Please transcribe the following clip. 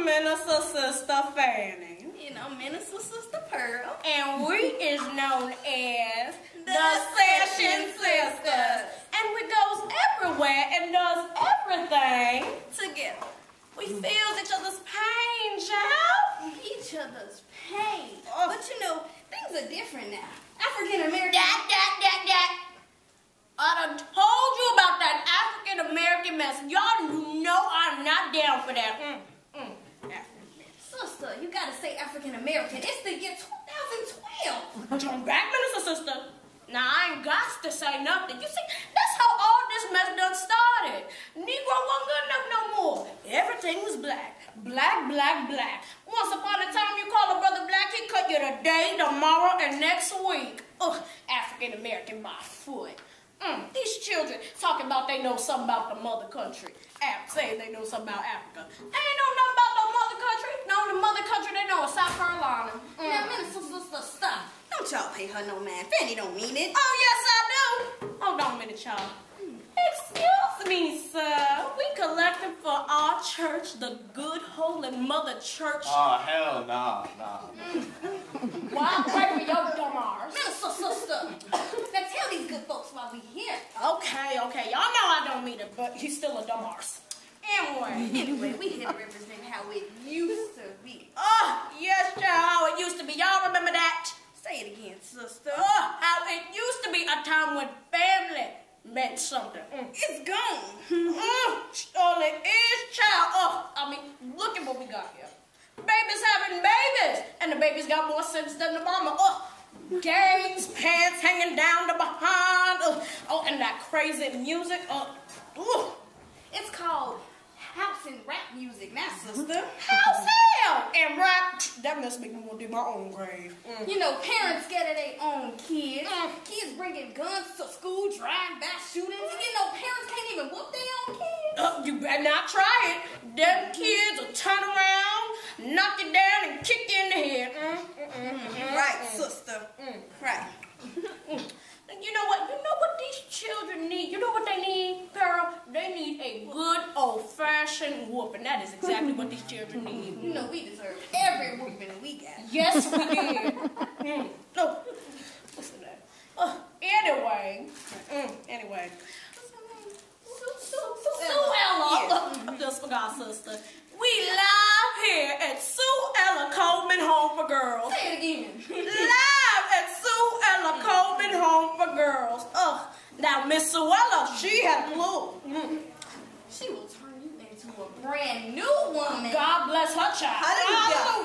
Minister Sister Fanny. You know, Minister Sister Pearl. And we is known as the Session Sisters. And we goes everywhere and does everything Together. We feels each other's pain, child. Each other's pain. Oh. But you know, things are different now. African American. I done told you about that African American mess. Y'all know I'm not down for that. Sister, you gotta say African American. It's the year 2012. Turn back, Minister Sister. Now, I ain't got to say nothing. You see, that's how all this mess done started. Negro wasn't good enough no more. Everything was black. Black, black, black. Once upon a time, you call a brother black, he cut you today, tomorrow, and next week. Ugh, African American by foot. These children talking about they know something about the mother country. Saying they know something about Africa. They ain't know nothing about the mother country. No, the mother country they know is South Carolina. Now, Minister Sister, stop. Don't y'all pay her no man. Fanny don't mean it. Oh, yes, I do. Hold on a minute, y'all. Excuse me, sir. We collecting for our church, the Good Holy Mother Church. Oh, hell nah. Why break with your dumb arms? Minister Sister. Now tell these good folks why we here. Okay. Y'all know I don't mean it, but he's still a dumb arse. Anyway, we here to represent how it used to be. Oh, yes, child, how it used to be. Y'all remember that? Say it again, sister. Oh, how it used to be a time when family meant something. It's gone. All it is, child. Oh, I mean, look at what we got here. Babies having babies, and the babies got more sense than the mama. Oh, gangs, pants hanging down the behind. Oh, and that crazy music. It's called house and rap music now, sister. House hell and rap. That must make me want to do my own grave. You know, parents scared of their own kids. Kids bringing guns to school, drive-by shootings. And you know, parents can't even whoop their own kids. You better not try it. Them kids will turn around, knock you down, and kick you in the head. Right, sister. Right. You know what? You know what these children need? You know what they need, Pearl? They need a good old-fashioned whooping. That is exactly what these children need. You know, we deserve every whooping we got. Yes, we did. Oh, listen to that. Anyway. Sue Ella. I just forgot, sister. We live here at Sue Ella Coleman Home for Girls. Say it again. Live at Sue Ella Coleman Home for Girls. Now Miss Sue Ella, she had a clue. She will turn you into a brand new woman. God bless her child. Hallelujah.